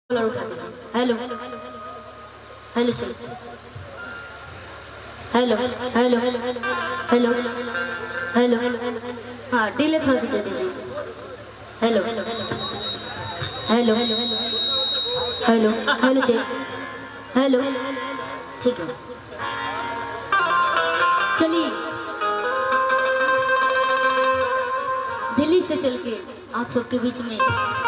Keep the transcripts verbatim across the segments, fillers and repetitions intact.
Hello hello sir hello hello hello hello हाँ delay थोड़ा सा दे दीजिए। Hello hello hello hello check hello ठीक है। चलिए दिल्ली से चल के आप सबके बीच में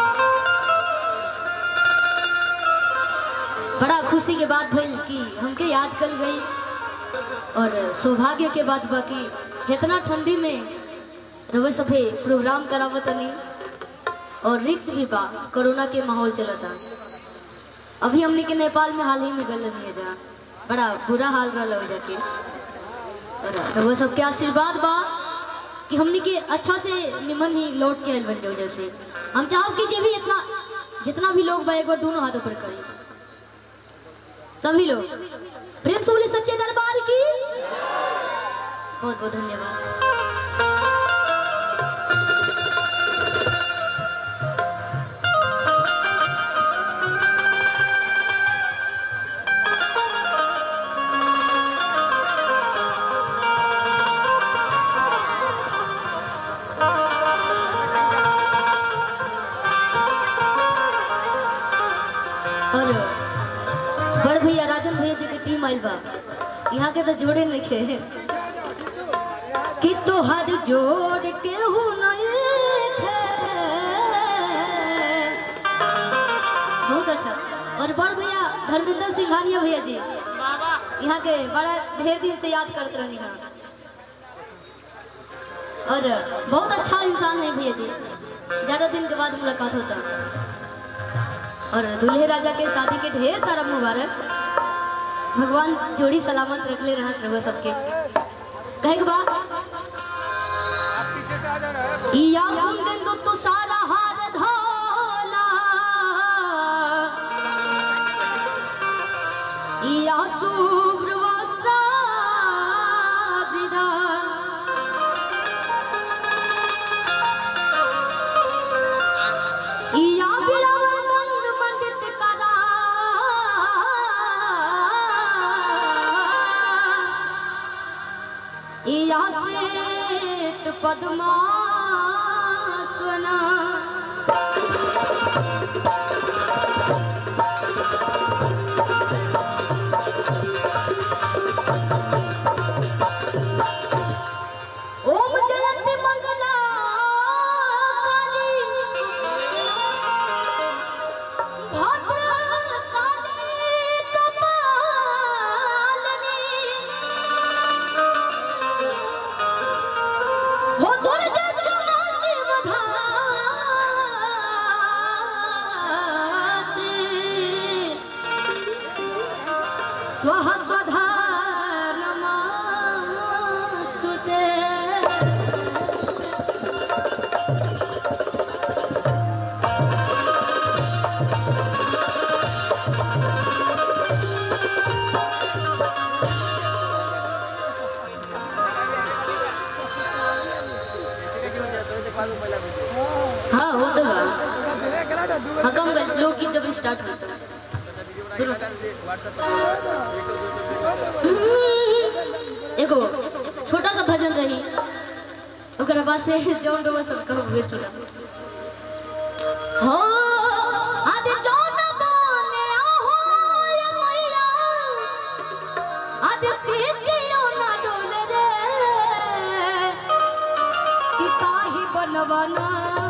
बड़ा खुशी के बात भई कि हमके याद कर गई और सौभाग्य के बात बाकी इतना ठंडी में रवे सभे प्रोग्राम करावत नहीं और रिक्स भी बा कोरोना के माहौल चलता। अभी हमने के नेपाल में हाल ही में गल नहीं जा बड़ा बुरा हाल रहा हो जाके और रवे सबके आशीर्वाद बा कि हमने के अच्छा से निमन ही लौट के आयल बन जाओ। जैसे हम चाहो कि जे भी इतना जितना भी लोग बा एक बार दोनों हाथों पर करें सभी लोग प्रेम से बोले सच्चे दरबार की बहुत बहुत धन्यवाद। और बड़ भैया राजन भैया जी की टीम आइल बा यहाँ के तो जोड़े नहीं खे कि तो हर जोड़ के हूँ नहीं थे बहुत अच्छा। और बड़ भैया धर्मेंद्र सिंघानिया भैया जी यहाँ के बड़ा ढेर दिन से याद करते रहनी है और बहुत अच्छा इंसान है भैया जी। ज्यादा दिन के बाद मुलाकात होता है और दूल्हे राजा के शादी के ढेर सारा मुबारक भगवान जोड़ी सलामत रख ले रहा सर्व सबके कहे के बाद या कुंदन दो तो सारा हार धोला या शुभ्र वस्त्र विदा या श्वेत पद्मासना ओम जयंती मंगला स्वः स्वधा नमस्तुते। हाँ हो तो हकम लोग की जब स्टार्ट होता है एगो छोटा सा भजन रही ओकरा बाद से जौन रोवा सब कहो वे सुना हो आदि जौन बने आहो ये मैया आदि सीतियो ना डोले रे कि ताही बनवाना।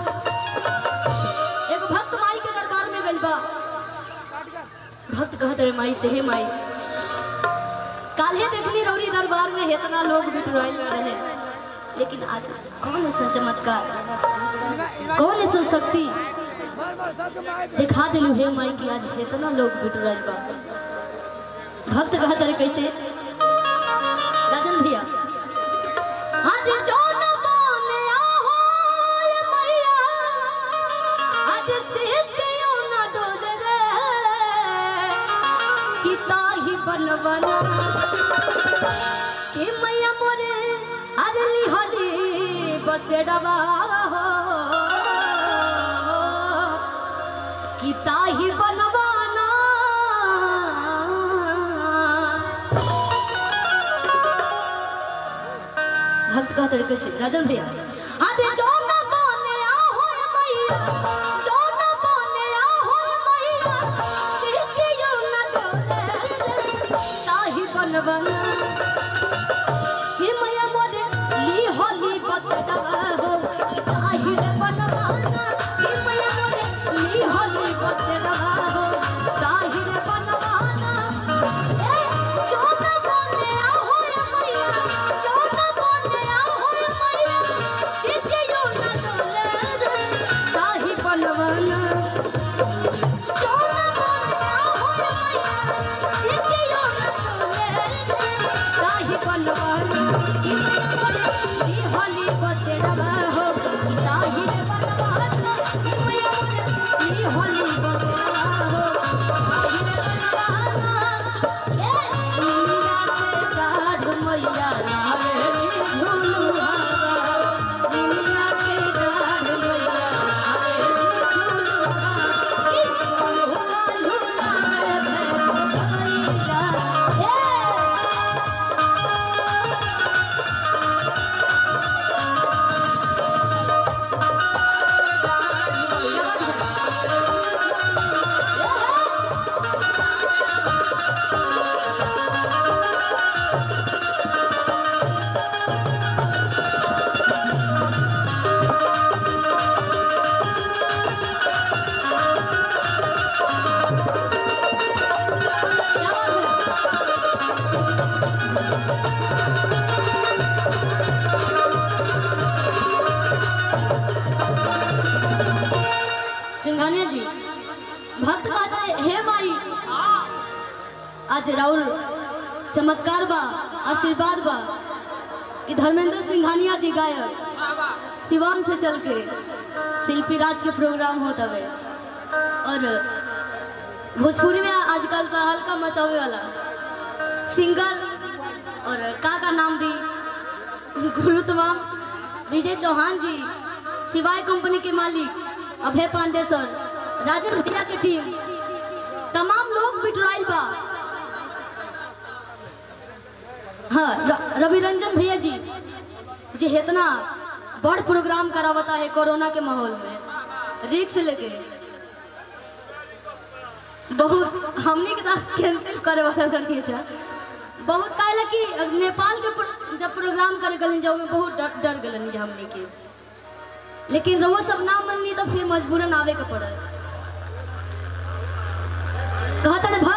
एगो भक्त माई के दरबार में गइल बा भक्त कहते रे माई से हे माई काल्हे देखनी रौरी दरबार में इतना लोग बिटुराइल में रहे लेकिन आज कौन ऐसा चमत्कार कौन ऐसा शक्ति दिखा दिलू हे माई की आज इतना लोग बिटुराइल बा। भक्त कहते रे कैसे राजन भैया आज जो न बोले आहो ये मैया आज सीतियो ना डोले रे कि ताही बनवाना कि मैया मोरे अरली होली बसेड़वा हो कि ताही बनवा तरीके से राजन भैया अरे जो न बने आ होए मैया जो न बने आ होए मैया सिरकियो न डोले ताही बनवन हे मैया मोरे ली होली बतवा हो ताही रे बनवाना हे मैया मोरे ली होली बतवा हो ताही रे बनवाना ए जो न बने आ होए मैया जो न बने आ होए मैया सिरकियो न डोले ताही बनवाना जो न बने आ होए मैया सिरकियो न डोले ताही बनवाना ई होली बसेड़वा हो ताही रे बनवाना ई होली बसेड़वा हो ताही रे बनवाना ए मीरा के साध मैया रे झूलू हवा मीरा के साध मैया रे झूलू हवा ई झूलुआ झूला रे भैया ए सिंघानिया जी भक्त कहता है हे माई आज राहुल चमत्कार बा आशीर्वाद बा कि धर्मेंद्र सिंघानिया जी गायक सिवान से चल के शिल्पी राज के प्रोग्राम होता है और भोजपुरी में आजकल का हल्का मचावे वाला सिंगर और का का नाम दी गुरु तमाम विजय चौहान जी सिवाय कंपनी के मालिक अभय पांडे सर राजन भैया की टीम तमाम लोग बिटराइल बा हाँ रवि रंजन भैया जी जी इतना बड़ प्रोग्राम करावता है कोरोना के माहौल में रिक्स लेके बहुत हमने के साथ कैंसिल करे वाला नहीं था बहुत कहला कि नेपाल के जब प्रोग्राम करे गलन जब बहुत डर डर गलन हमने के लेकिन वो सब ना मननी तो फिर मजबूरन आवे के पड़ल कहता